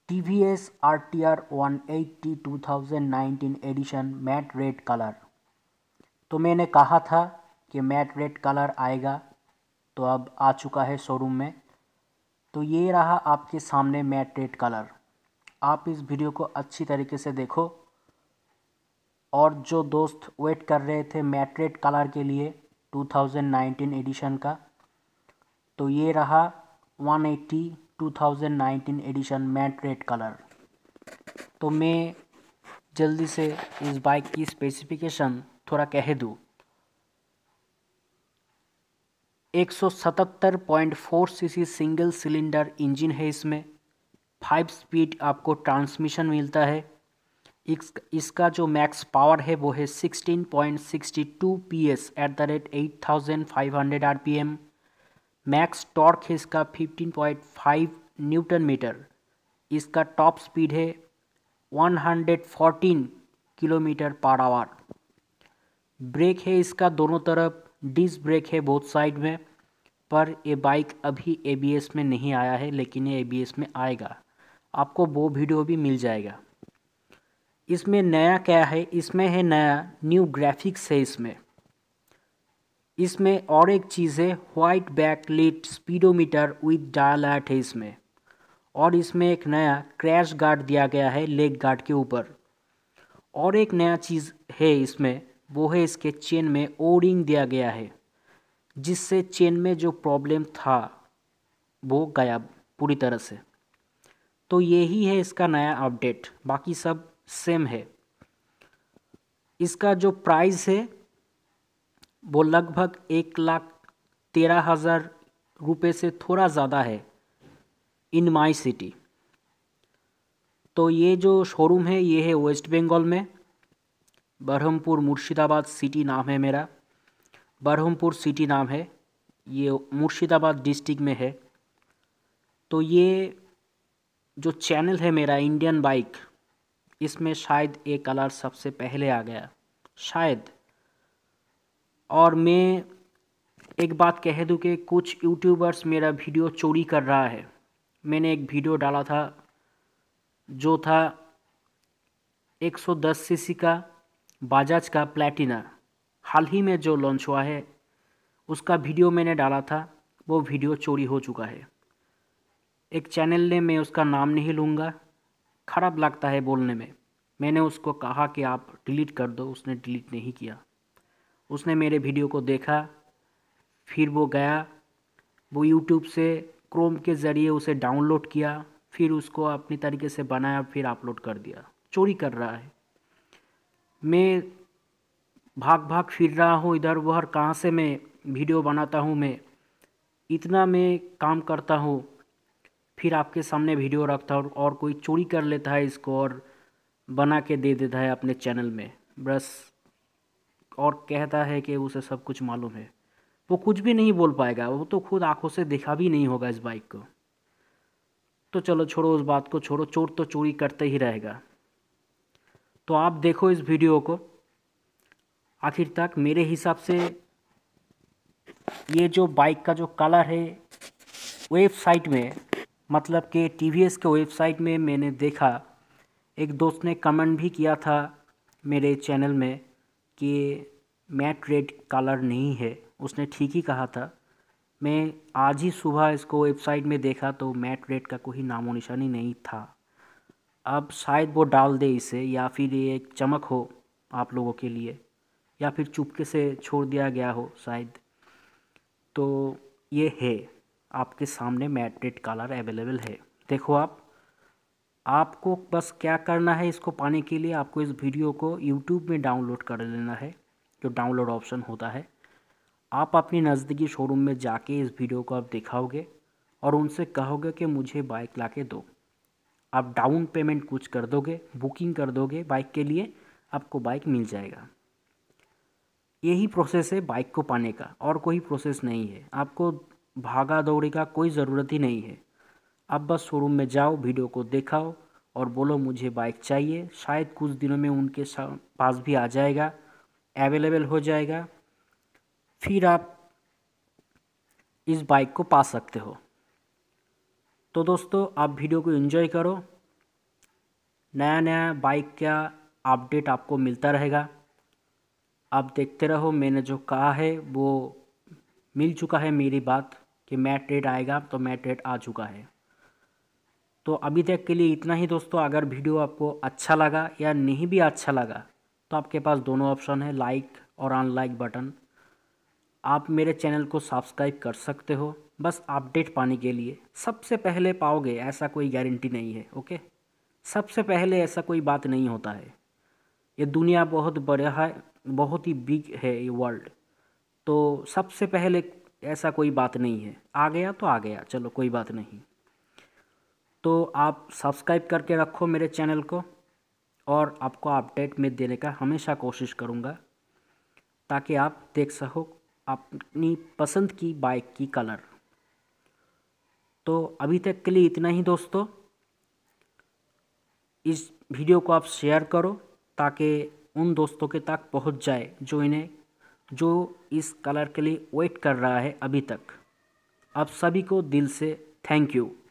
TVS RTR 180 2019 edition matte red colour. तो मैंने कहा था कि मैट रेड कलर आएगा, तो अब आ चुका है शोरूम में। तो ये रहा आपके सामने मैट रेड कलर। आप इस वीडियो को अच्छी तरीके से देखो, और जो दोस्त वेट कर रहे थे मैट रेड कलर के लिए 2019 एडिशन का, तो ये रहा 180 2019 एडिशन मैट रेड कलर। तो मैं जल्दी से इस बाइक की स्पेसिफिकेशन थोड़ा कह दूँ। 177.4 सीसी सिंगल सिलेंडर इंजन है इसमें। 5 स्पीड आपको ट्रांसमिशन मिलता है। इसका जो मैक्स पावर है वो है 16.62 PS at the rate 8500 RPM। Max torque है इसका 15.5 न्यूटन मीटर। इसका टॉप स्पीड है 114 किलोमीटर पर आवर। ब्रेक है इसका दोनों तरफ, डिस्क ब्रेक है बोथ साइड में। पर ये बाइक अभी ABS में नहीं आया है, लेकिन ये ABS में आएगा। आपको वो वीडियो भी मिल जाएगा। इसमें नया क्या है, इसमें है नया न्यू ग्राफिक्स है इसमें और एक चीज़ है, white backlit speedometer with dial light है इसमें। और इसमें एक नया क्रैश गार्ड दिया गया है लेग गार्ड के ऊपर। और एक नया चीज़ है इसमें, वो है इसके चेन में ओ रिंग दिया गया है, जिससे चेन में जो प्रॉब्लम था वो गायब पूरी तरह से। तो यही है इसका नया अपडेट, बाकी सब सेम है। इसका जो प्राइस है वो लगभग 1,13,000 रुपये से थोड़ा ज़्यादा है इन माई सिटी। तो ये जो शोरूम है ये है वेस्ट बंगाल में, बरहमपुर मुर्शिदाबाद सिटी नाम है मेरा। बरहमपुर सिटी नाम है, ये मुर्शिदाबाद डिस्ट्रिक्ट में है। तो ये जो चैनल है मेरा इंडियन बाइक, इसमें शायद ये कलर सबसे पहले आ गया शायद। और मैं एक बात कह दूं कि कुछ यूट्यूबर्स मेरा वीडियो चोरी कर रहा है। मैंने एक वीडियो डाला था जो था 110 सीसी का बजाज का प्लैटिना, हाल ही में जो लॉन्च हुआ है, उसका वीडियो मैंने डाला था। वो वीडियो चोरी हो चुका है। एक चैनल ने, मैं उसका नाम नहीं लूँगा, ख़राब लगता है बोलने में। मैंने उसको कहा कि आप डिलीट कर दो, उसने डिलीट नहीं किया। उसने मेरे वीडियो को देखा, फिर वो गया, वो यूट्यूब से क्रोम के ज़रिए उसे डाउनलोड किया, फिर उसको अपनी तरीके से बनाया, फिर अपलोड कर दिया। चोरी कर रहा है। मैं भाग भाग फिर रहा हूँ इधर उधर, कहाँ से मैं वीडियो बनाता हूँ। मैं इतना मैं काम करता हूँ, फिर आपके सामने वीडियो रखता हूँ और कोई चोरी कर लेता है इसको और बना के दे देता है अपने चैनल में बस, और कहता है कि उसे सब कुछ मालूम है। वो कुछ भी नहीं बोल पाएगा, वो तो खुद आंखों से देखा भी नहीं होगा इस बाइक को। तो चलो छोड़ो उस बात को, छोड़ो। चोर तो चोरी करते ही रहेगा। तो आप देखो इस वीडियो को आखिर तक। मेरे हिसाब से ये जो बाइक का जो कलर है, वेबसाइट में, मतलब कि TVS के वेबसाइट में मैंने देखा, एक दोस्त ने कमेंट भी किया था मेरे चैनल में कि मैट रेड कलर नहीं है। उसने ठीक ही कहा था। मैं आज ही सुबह इसको वेबसाइट में देखा तो मैट रेड का कोई नामो निशानी नहीं था। अब शायद वो डाल दे इसे, या फिर ये एक चमक हो आप लोगों के लिए, या फिर चुपके से छोड़ दिया गया हो शायद। तो ये है आपके सामने मैट रेड कलर अवेलेबल है। देखो आपको बस क्या करना है, इसको पाने के लिए आपको इस वीडियो को यूट्यूब में डाउनलोड कर लेना है, जो डाउनलोड ऑप्शन होता है। आप अपनी नज़दीकी शोरूम में जाके इस वीडियो को आप दिखाओगे और उनसे कहोगे कि मुझे बाइक ला के दो। आप डाउन पेमेंट कुछ कर दोगे, बुकिंग कर दोगे बाइक के लिए, आपको बाइक मिल जाएगा। यही प्रोसेस है बाइक को पाने का, और कोई प्रोसेस नहीं है। आपको भागा दौड़ी का कोई ज़रूरत ही नहीं है। आप बस शोरूम में जाओ, वीडियो को दिखाओ और बोलो मुझे बाइक चाहिए। शायद कुछ दिनों में उनके पास भी आ जाएगा, अवेलेबल हो जाएगा। फिर आप इस बाइक को पा सकते हो। तो दोस्तों, आप वीडियो को एंजॉय करो नया नया बाइक का अपडेट आपको मिलता रहेगा। आप देखते रहो, मैंने जो कहा है वो मिल चुका है मेरी बात कि मैट रेड आएगा, तो मैट रेड आ चुका है। तो अभी तक के लिए इतना ही दोस्तों। अगर वीडियो आपको अच्छा लगा या नहीं भी अच्छा लगा तो आपके पास दोनों ऑप्शन है, लाइक और अनलाइक बटन। आप मेरे चैनल को सब्सक्राइब कर सकते हो बस अपडेट पाने के लिए। सबसे पहले पाओगे ऐसा कोई गारंटी नहीं है, ओके। सबसे पहले ऐसा कोई बात नहीं होता है। ये दुनिया बहुत बड़ा है, बहुत ही बिग है ये वर्ल्ड। तो सबसे पहले ऐसा कोई बात नहीं है। आ गया तो आ गया, चलो कोई बात नहीं। तो आप सब्सक्राइब करके रखो मेरे चैनल को, और आपको अपडेट में देने का हमेशा कोशिश करूँगा ताकि आप देख सको अपनी पसंद की बाइक की कलर। तो अभी तक के लिए इतना ही दोस्तों। इस वीडियो को आप शेयर करो ताकि उन दोस्तों के तक पहुंच जाए जो इस कलर के लिए वेट कर रहा है अभी तक। आप सभी को दिल से थैंक यू।